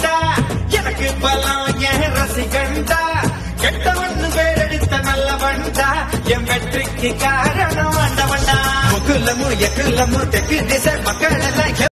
வண்டா எனக்கு பலம் என் ரசிகண்டா கெட்டவன்னு பேரெடுத்த நல்ல வண்டா என் வெற்றிக்கு காரணம் வண்டா முக்குலமும் எக்குலமும் தெற்கு திசை மக்கள் எல்லாம்